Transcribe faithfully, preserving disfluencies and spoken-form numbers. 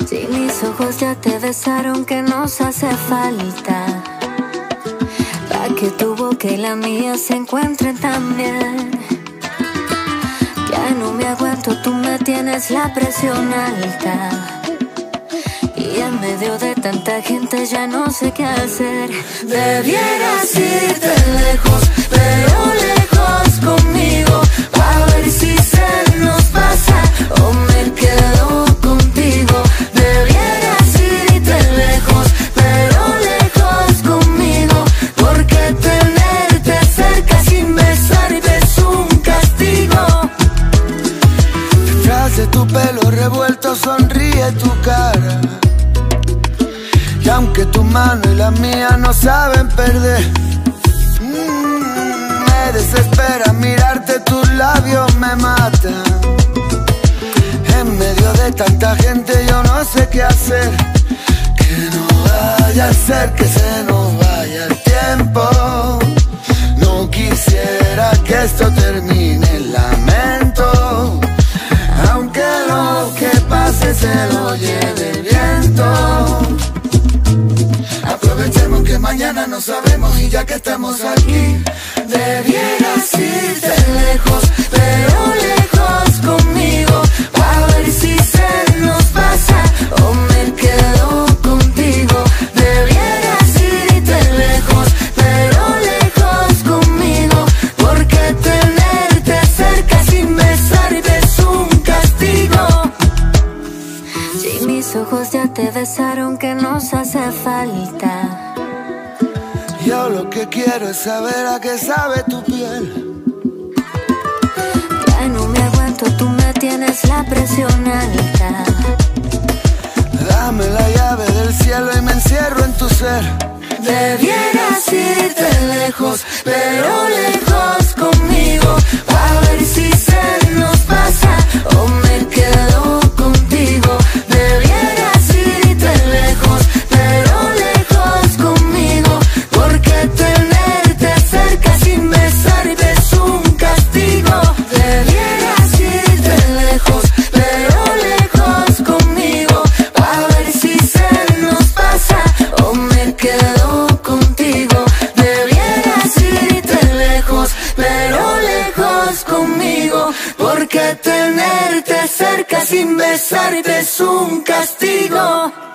Si mis ojos ya te besaron, que nos hace falta pa' que tu boca y la mía se encuentren también. Ya no me aguanto, tú me tienes la presión alta y en medio de tanta gente ya no sé qué hacer. Debieras irte lejos, pero lejos conmigo, a ver si se nos pasa o me quedo contigo. Debieras irte lejos, pero lejos conmigo, porque tenerte cerca sin besar es un castigo. Detrás de tu pelo revuelto sonríe tu cara, y aunque tu mano y la mía no saben perder, mmm, me desespera mirarte, tus labios me matan. En medio de tanta gente yo no sé qué hacer, que no vaya a ser que se nos vaya el tiempo. No quisiera que esto termine en lamento, aunque lo que pase se lo lleve el viento. Aprovechemos que mañana no sabemos, y ya que estamos aquí, debieras irte lejos, pero lejos conmigo, a ver si se nos pasa o me quedo contigo. Debieras irte lejos, pero lejos conmigo, porque tenerte cerca sin besar es un castigo. Si mis ojos ya te besaron, que nos hace falta. Yo lo que quiero es saber a qué sabe tu piel. Ya no me aguanto, tú me tienes la presión alta. Dame la llave del cielo y me encierro en tu ser. Debieras irte lejos, pero lejos conmigo, a ver si se nos pasa o me quedo contigo. Debieras irte lejos, pero lejos conmigo, porque tenerte cerca sin besar es un castigo. Debieras irte lejos, pero lejos conmigo, a ver si se nos pasa o me quedo contigo. Debieras irte lejos, pero lejos conmigo, porque tenerte cerca sin besar es un castigo.